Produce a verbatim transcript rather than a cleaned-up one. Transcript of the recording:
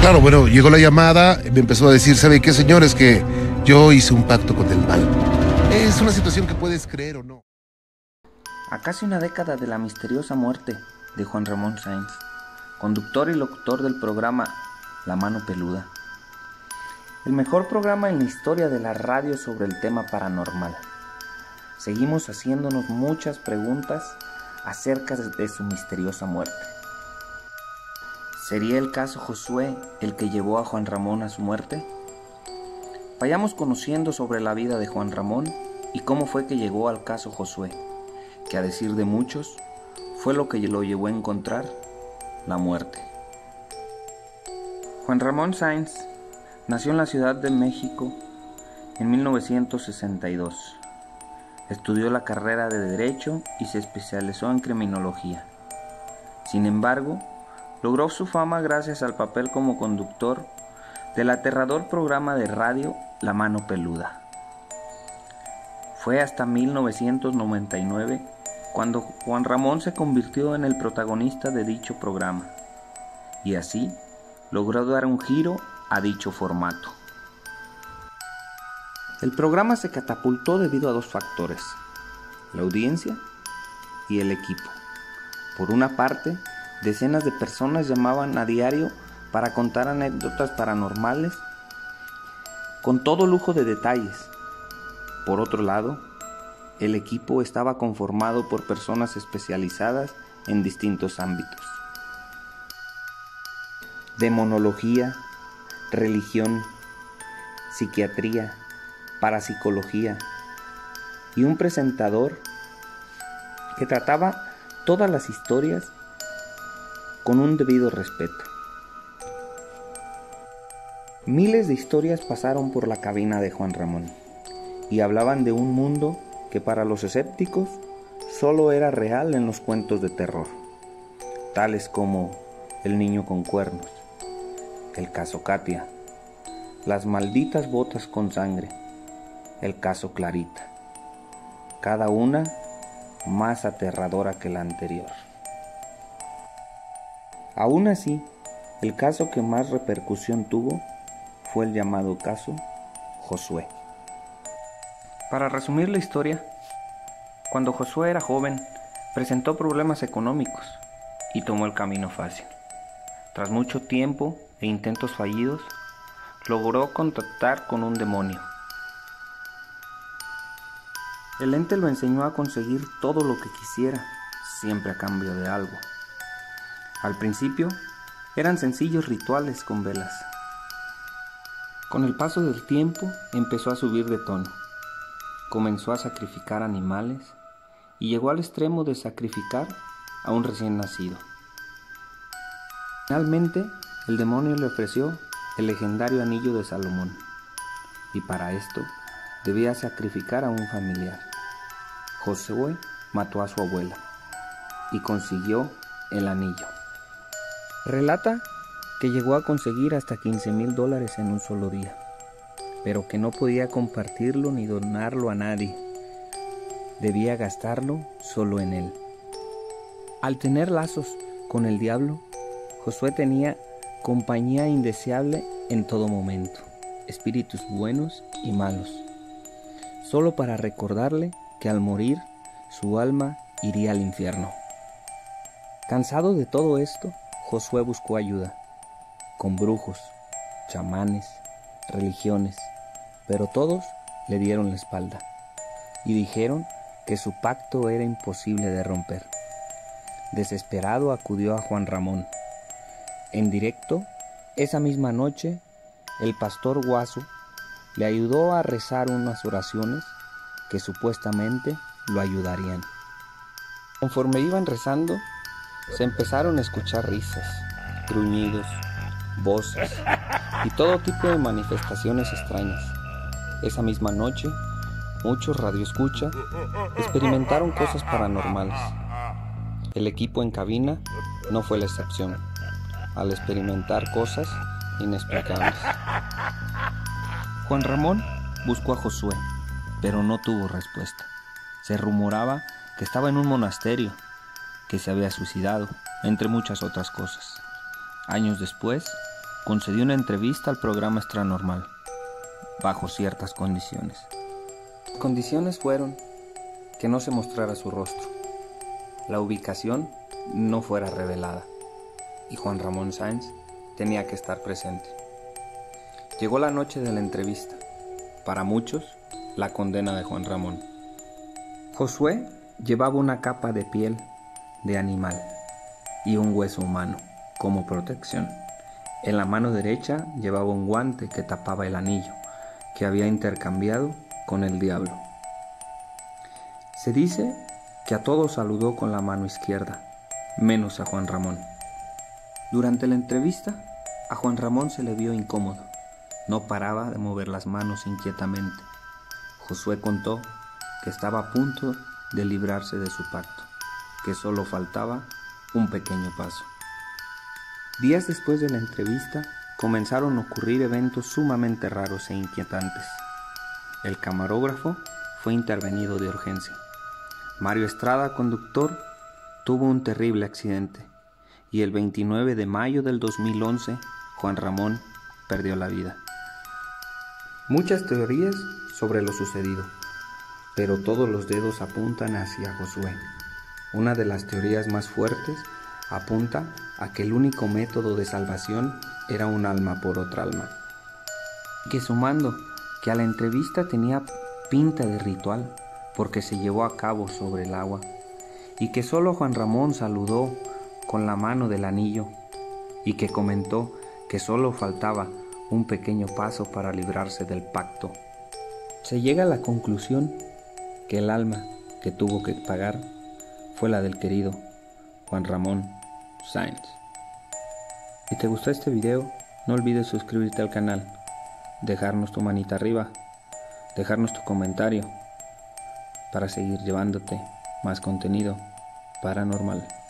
Claro, bueno, llegó la llamada, me empezó a decir, ¿sabe qué, señores? Que yo hice un pacto con el mal. Es una situación que puedes creer o no. A casi una década de la misteriosa muerte de Juan Ramón Sáenz, conductor y locutor del programa La Mano Peluda, el mejor programa en la historia de la radio sobre el tema paranormal, seguimos haciéndonos muchas preguntas acerca de su misteriosa muerte. ¿Sería el caso Josué el que llevó a Juan Ramón a su muerte? Vayamos conociendo sobre la vida de Juan Ramón y cómo fue que llegó al caso Josué, que a decir de muchos, fue lo que lo llevó a encontrar la muerte. Juan Ramón Sáenz nació en la Ciudad de México en mil novecientos sesenta y dos. Estudió la carrera de Derecho y se especializó en Criminología. Sin embargo, logró su fama gracias al papel como conductor del aterrador programa de radio La Mano Peluda. Fue hasta mil novecientos noventa y nueve cuando Juan Ramón se convirtió en el protagonista de dicho programa, y así logró dar un giro a dicho formato. El programa se catapultó debido a dos factores: la audiencia y el equipo. Por una parte, decenas de personas llamaban a diario para contar anécdotas paranormales con todo lujo de detalles. Por otro lado, el equipo estaba conformado por personas especializadas en distintos ámbitos: demonología, religión, psiquiatría, parapsicología, y un presentador que trataba todas las historias con un debido respeto. Miles de historias pasaron por la cabina de Juan Ramón y hablaban de un mundo que para los escépticos solo era real en los cuentos de terror, tales como El niño con cuernos, el caso Katia, las malditas botas con sangre, el caso Clarita, cada una más aterradora que la anterior. Aún así, el caso que más repercusión tuvo fue el llamado caso Josué. Para resumir la historia, cuando Josué era joven, presentó problemas económicos y tomó el camino fácil. Tras mucho tiempo e intentos fallidos, logró contactar con un demonio. El ente lo enseñó a conseguir todo lo que quisiera, siempre a cambio de algo. Al principio, eran sencillos rituales con velas. Con el paso del tiempo, empezó a subir de tono. Comenzó a sacrificar animales y llegó al extremo de sacrificar a un recién nacido. Finalmente, el demonio le ofreció el legendario anillo de Salomón, y para esto debía sacrificar a un familiar. Josué mató a su abuela y consiguió el anillo. Relata que llegó a conseguir hasta quince mil dólares en un solo día, pero que no podía compartirlo ni donarlo a nadie. Debía gastarlo solo en él. Al tener lazos con el diablo, Josué tenía compañía indeseable en todo momento, espíritus buenos y malos, solo para recordarle que al morir su alma iría al infierno. Cansado de todo esto, Josué buscó ayuda, con brujos, chamanes, religiones, pero todos le dieron la espalda y dijeron que su pacto era imposible de romper. Desesperado acudió a Juan Ramón. En directo, esa misma noche, el pastor Guaso le ayudó a rezar unas oraciones que supuestamente lo ayudarían. Conforme iban rezando, se empezaron a escuchar risas, gruñidos, voces y todo tipo de manifestaciones extrañas. Esa misma noche, muchos radioescuchas experimentaron cosas paranormales. El equipo en cabina no fue la excepción, al experimentar cosas inexplicables. Juan Ramón buscó a Josué, pero no tuvo respuesta. Se rumoraba que estaba en un monasterio, que se había suicidado, entre muchas otras cosas. Años después, concedió una entrevista al programa Extranormal, bajo ciertas condiciones. Las condiciones fueron que no se mostrara su rostro, la ubicación no fuera revelada y Juan Ramón Sáenz tenía que estar presente. Llegó la noche de la entrevista, para muchos la condena de Juan Ramón. Josué llevaba una capa de piel de animal y un hueso humano como protección. En la mano derecha llevaba un guante que tapaba el anillo que había intercambiado con el diablo. Se dice que a todos saludó con la mano izquierda, menos a Juan Ramón. Durante la entrevista, a Juan Ramón se le vio incómodo. No paraba de mover las manos inquietamente. Josué contó que estaba a punto de librarse de su pacto, que solo faltaba un pequeño paso. Días después de la entrevista, comenzaron a ocurrir eventos sumamente raros e inquietantes. El camarógrafo fue intervenido de urgencia. Mario Estrada, conductor, tuvo un terrible accidente y el veintinueve de mayo del dos mil once, Juan Ramón perdió la vida. Muchas teorías sobre lo sucedido, pero todos los dedos apuntan hacia Josué. Una de las teorías más fuertes apunta a que el único método de salvación era un alma por otra alma. Que sumando que a la entrevista tenía pinta de ritual porque se llevó a cabo sobre el agua y que solo Juan Ramón saludó con la mano del anillo y que comentó que solo faltaba un pequeño paso para librarse del pacto. Se llega a la conclusión que el alma que tuvo que pagar fue la del querido Juan Ramón Sáenz. Si te gustó este video, no olvides suscribirte al canal, dejarnos tu manita arriba, dejarnos tu comentario para seguir llevándote más contenido paranormal.